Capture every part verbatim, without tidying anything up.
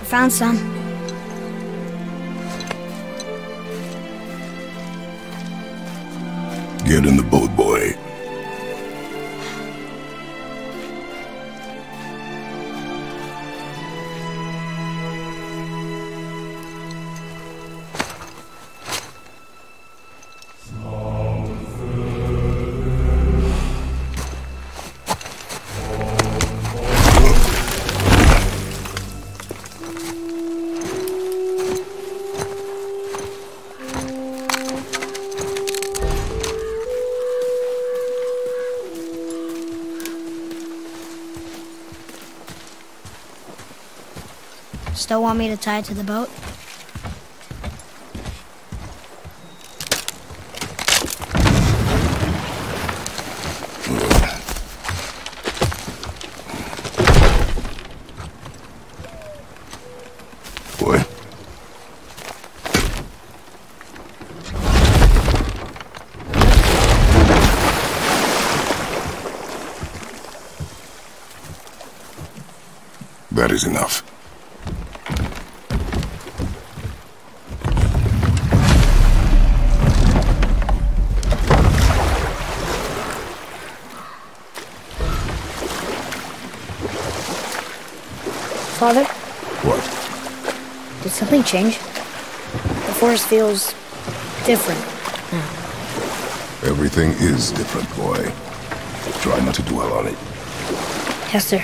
found some. Get in the boat, boy. Still want me to tie it to the boat? Boy. That is enough. Father? What? Did something change? The forest feels different now. Everything is different, boy. Try not to dwell on it. Yes, sir.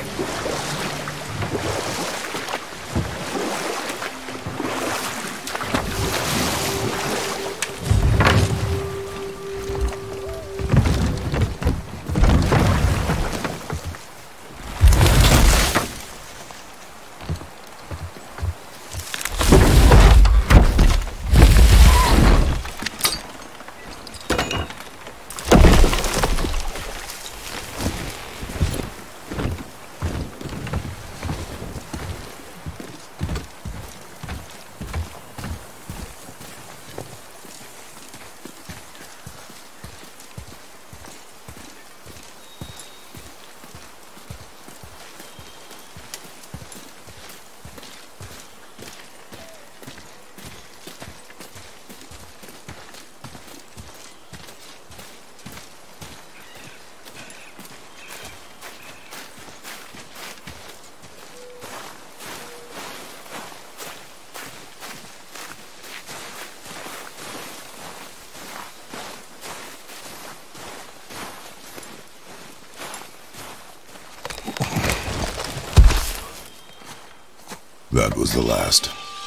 That was the last.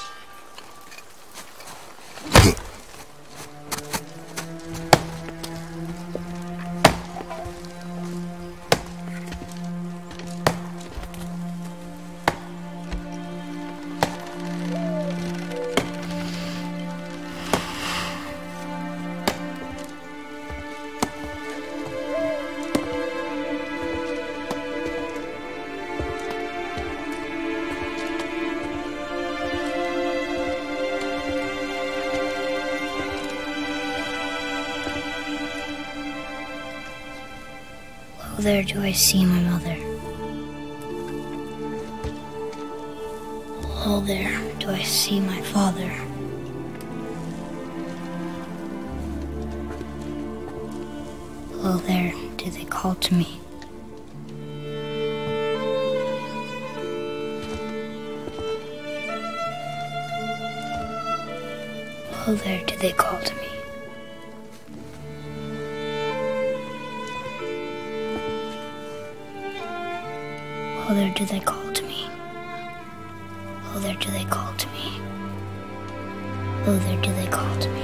There do I see my mother. Oh, there do I see my father. Oh, there do they call to me. Oh, there do they call to me. Oh, there do they call to me. Oh, there do they call to me. Oh, there do they call to me.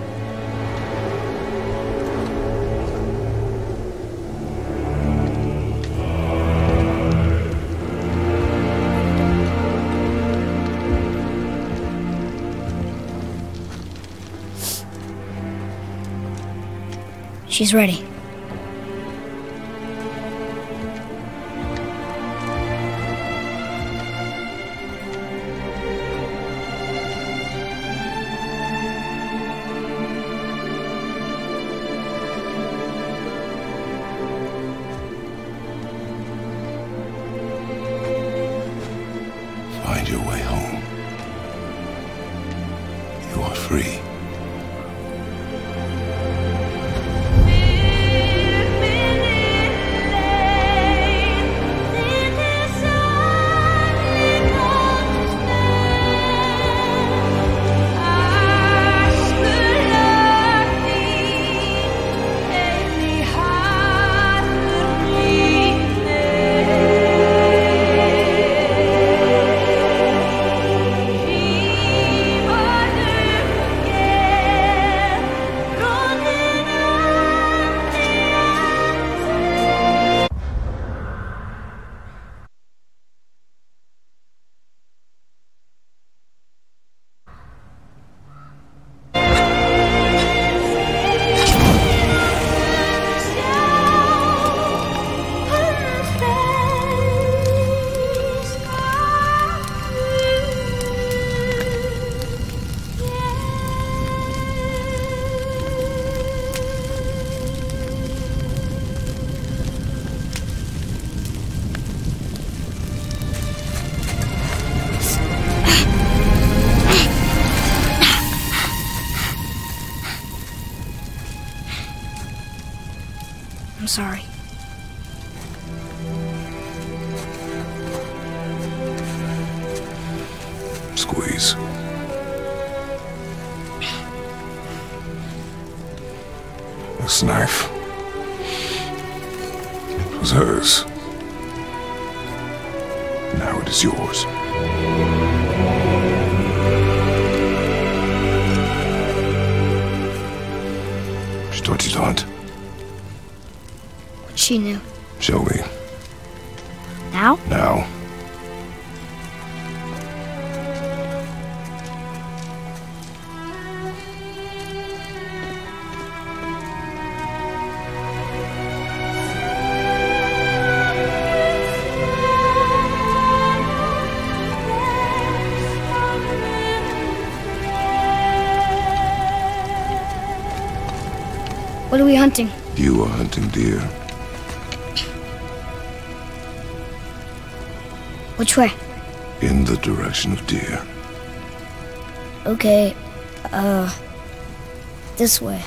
She's ready. Find your way home. free. I'm sorry. Squeeze. This knife. It was hers. Now it is yours. She taught you to hunt. She knew. Show me. Now? Now. What are we hunting? You are hunting deer. Which way? In the direction of deer. Okay, uh, this way.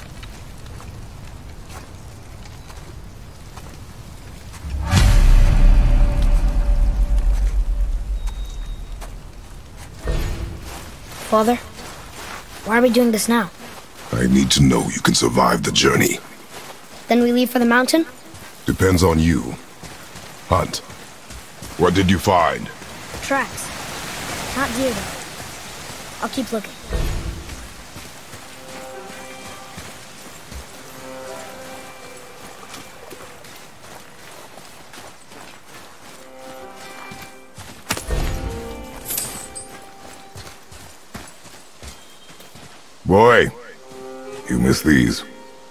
Father, why are we doing this now? I need to know you can survive the journey. Then we leave for the mountain? Depends on you. Hunt. What did you find? Tracks. Not deer, though. I'll keep looking. Boy, you missed these.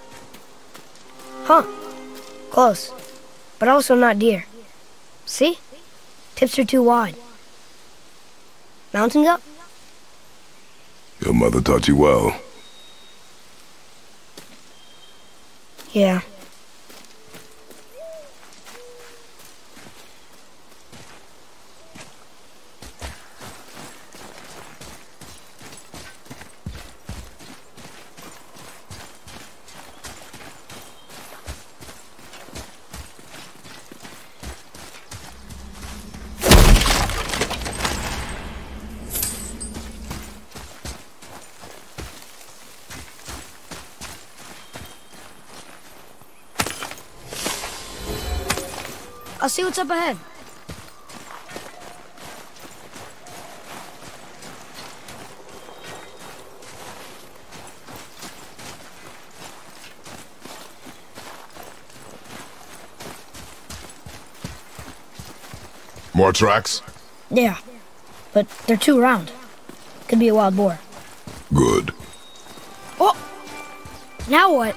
Huh. Close. But also not deer. See? Tips are too wide. Mountain goat? Your mother taught you well. Yeah. I'll see what's up ahead. More tracks? Yeah, but they're too round. Could be a wild boar. Good. Oh! Now what?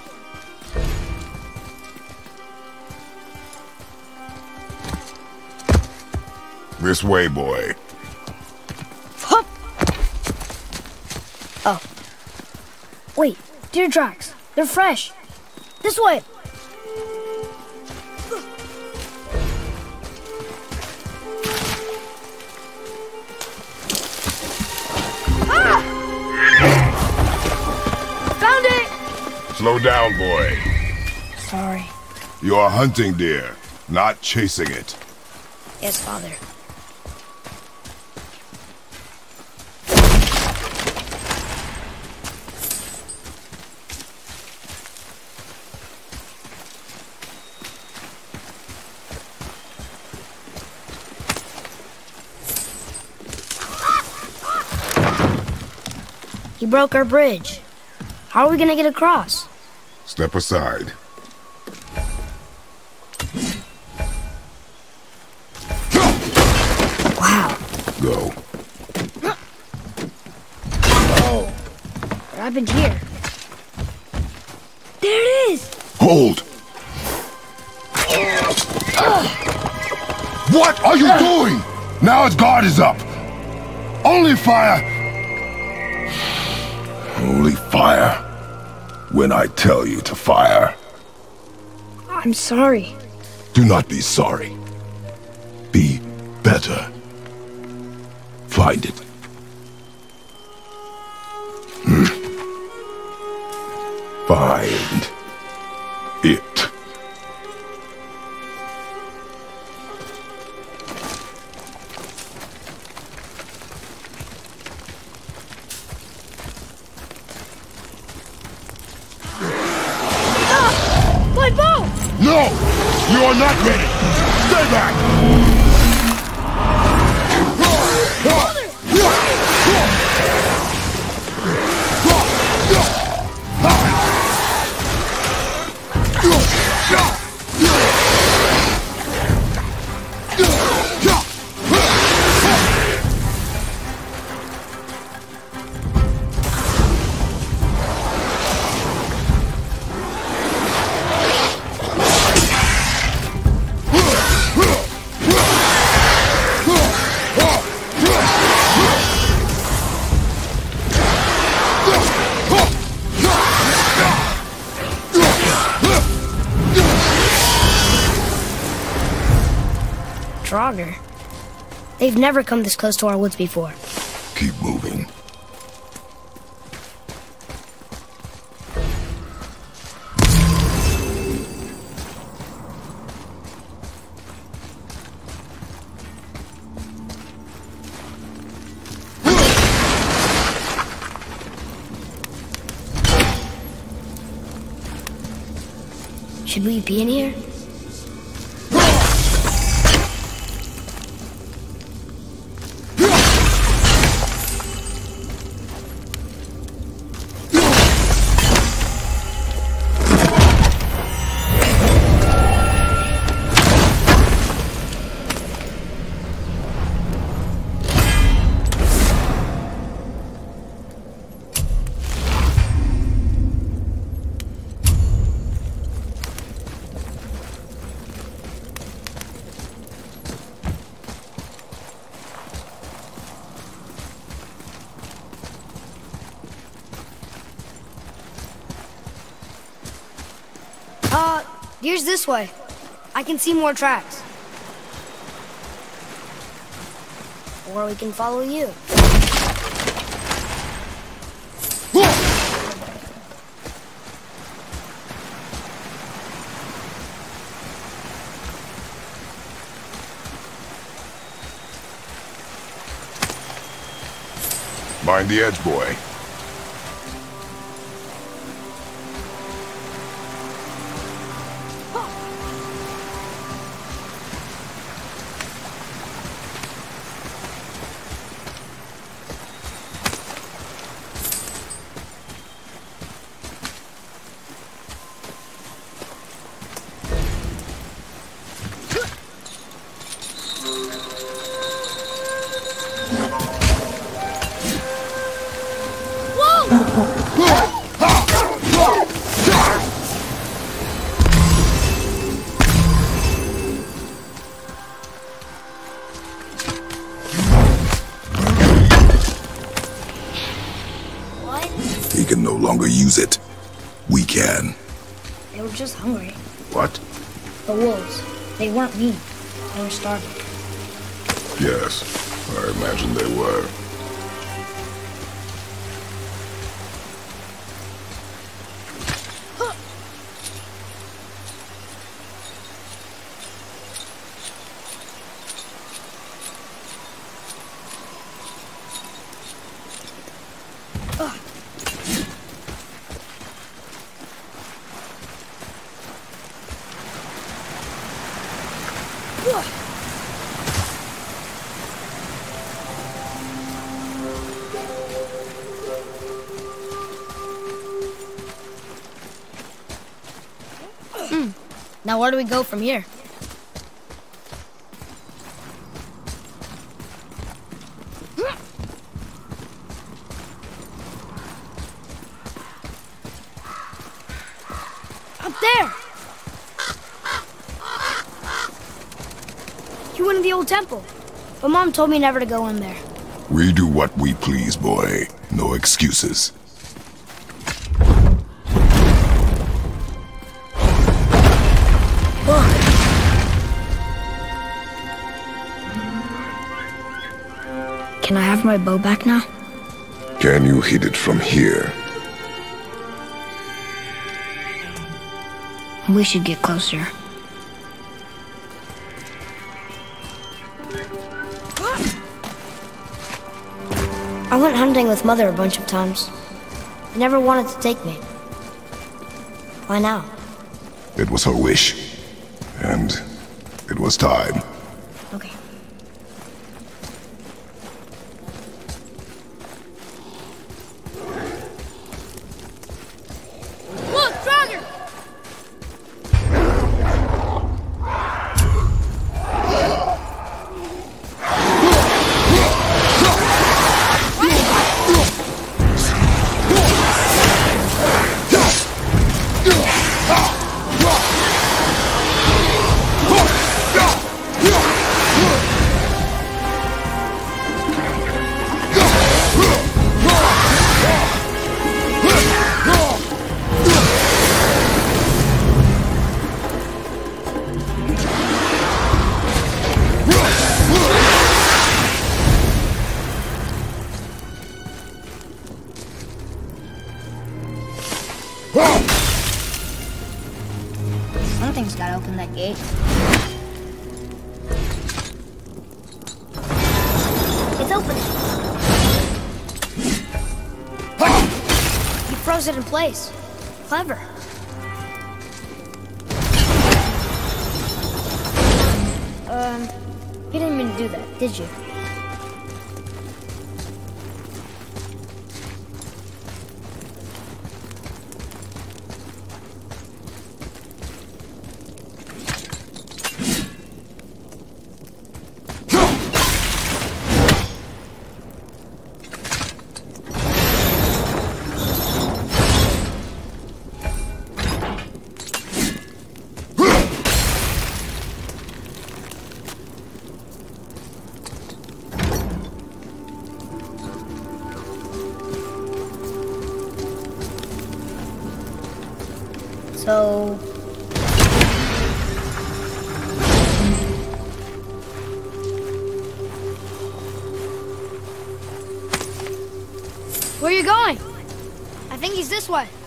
This way, boy. Hup! Oh. Wait, deer tracks. They're fresh. This way! Ah! down, boy. Sorry. You are hunting deer, not chasing it. Yes, Father. He broke our bridge. How are we gonna get across? Step aside. Wow. Go. Oh. What happened here? There it is! Hold! What are you doing? Now its guard is up. Only fire. Only fire. When I tell you to fire. I'm sorry. Do not be sorry. Be better. Find it. Hmm. Find it. My bow! No! You are not ready! Stay back! Draugr. They've never come this close to our woods before. Keep moving. Should we be in here? Uh, here's this way. I can see more tracks. Or we can follow you. Mind the edge, boy. He can no longer use it. We can. They were just hungry. What? The wolves. They weren't mean. They were starving. Yes, I imagine they were. Hmm. Now where do we go from here? Up there! You went to the old temple, but Mom told me never to go in there. We do what we please, boy. No excuses. Can I have my bow back now? Can you hit it from here? We should get closer. I went hunting with Mother a bunch of times. She never wanted to take me. Why now? It was her wish. And it was time. Okay. Look, Dragon! Something's gotta open that gate. It's open. You froze it in place. Clever. Um, you didn't mean to do that, did you? So... where are you going? I think he's this way.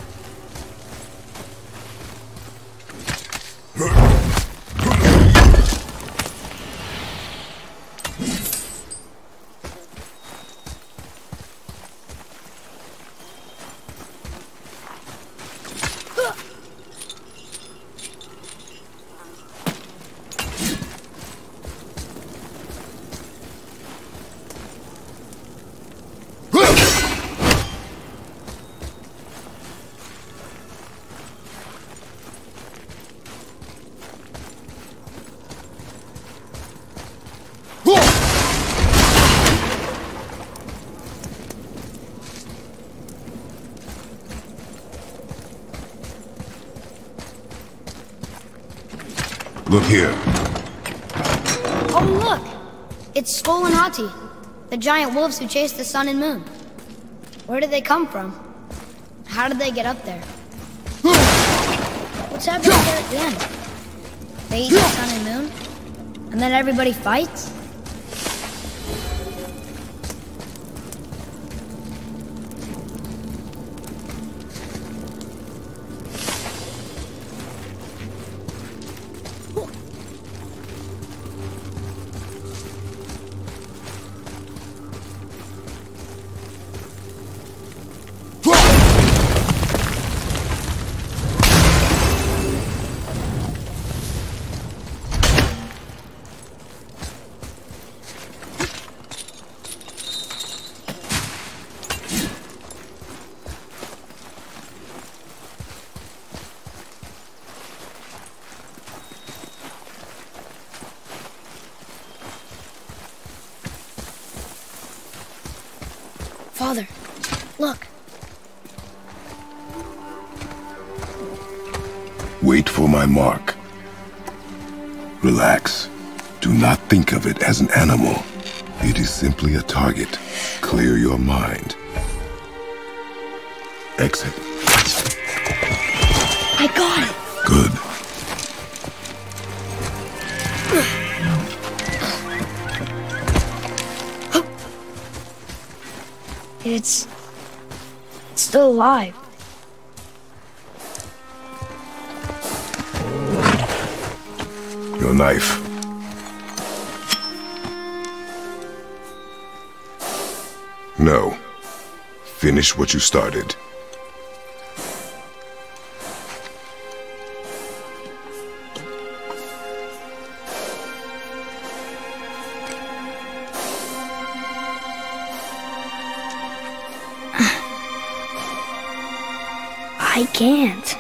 Look here. Oh, look! It's Skull and Hati, the giant wolves who chase the sun and moon. Where did they come from? How did they get up there? What's happening there at the end? They eat the sun and moon? And then everybody fights? Father, look. Wait for my mark. Relax. Do not think of it as an animal. It is simply a target. Clear your mind. Exit. I got it. Good. It's... it's still alive. Your knife. No. Finish what you started. I can't.